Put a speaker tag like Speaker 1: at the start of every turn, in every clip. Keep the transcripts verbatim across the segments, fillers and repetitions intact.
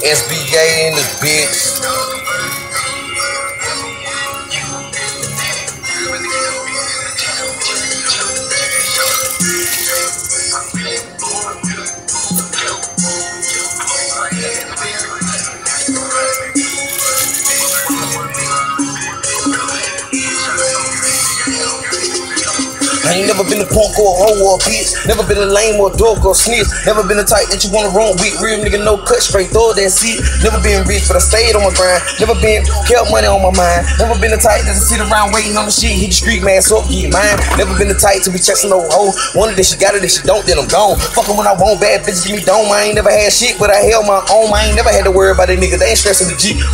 Speaker 1: S B A in this bitch. I ain't never been a punk or a hoe or a bitch. Never been a lame or a dork or a snitch. Never been the type that you wanna run with. Real nigga, no cut, straight throw that shit. Never been rich, but I stayed on my grind. Never been kept money on my mind. Never been the type that sit around waiting on the shit. Hit the street, man, so get mine. Never been the type to be chasing no hoe. One of this she got it, if she don't, then I'm gone. Fuckin' when I want, bad bitches give me dome. I ain't never had shit, but I held my own. I ain't never had to worry about that nigga. They ain't stressing the G.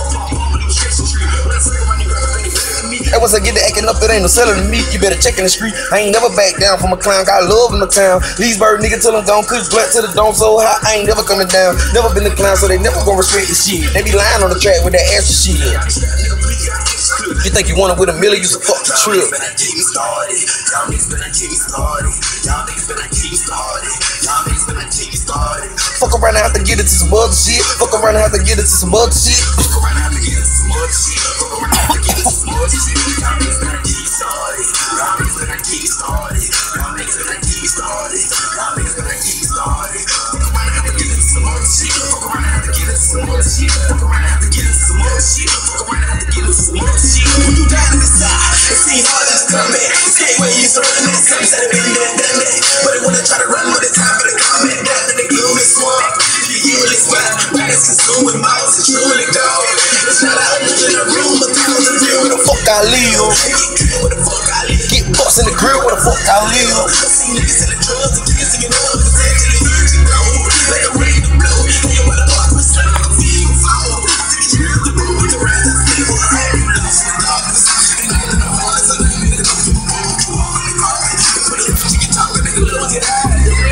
Speaker 1: Hey, once I get to acting up, it ain't no selling to me. You better check in the street. I ain't never back down from a clown. Got love in the town. Leesburg nigga till I'm gone. Kush blunt to the dome so hot. I ain't never coming down. Never been a clown, so they never gonna respect the shit. They be lying on the track with that extra shit. You think you want it with a million, you some fuck the trip. Y'all niggas better get me started. Y'all niggas better get me started. Y'all niggas better get me started. Fuck around and have to get it to some other shit. Fuck around and have to get it to some other shit. Fuck around and have to get it to some other shit. Fuck around and have to get it to some other shit. Y'all niggas better get me started. Y'all niggas better get me started. Y'all niggas better get me started. Y'all niggas better get me started. Fuck around and have to get it to some other shit. Fuck around and have to get it to some other shit. Fuck around and have to get it to some other shit. Fuck around and have to get it to some other shit. When you die to the side, it seems hard to come back. Skate where you used to run the next time, you said it been there, done that. But it wanna try to run with the time for the comment. Down to the gloom and swamp. You really smile, bodies consumed with mouths and truly dog. It's not out in the room, but down the real where the fuck I live. Get boss in the grill where the fuck I live. See niggas selling drugs and kids singing up, cause they actually heard you blow. Like a rain to blow, you wanna walk with sun, I'm feeling flow. Take you to the room with the rest of the people. I have you lost in the darkness. And I don't know how it's a living in the dark. Put it up, you can talk, nigga, look at that.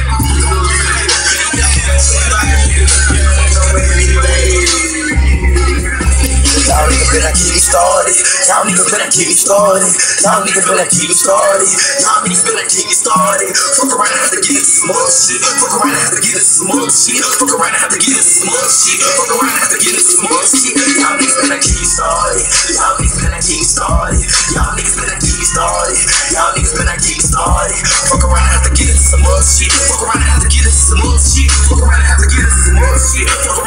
Speaker 1: Y'all niggas better keep me started. Y'all niggas better keep me started. Y'all niggas better keep me started. Y'all niggas better keep me started. Fuck around and have to get into some more shit. Fuck around and have to get into some more shit. Fuck around and have to get into some more shit. Fuck around and have to get into some more shit. Y'all niggas better keep me started. Y'all niggas better keep me started. Y'all niggas better keep me started. Y'all niggas better keep me started. Fuck around and have to get into some more shit. Fuck around and have to get into some more shit. Fuck around and have to get into some more shit.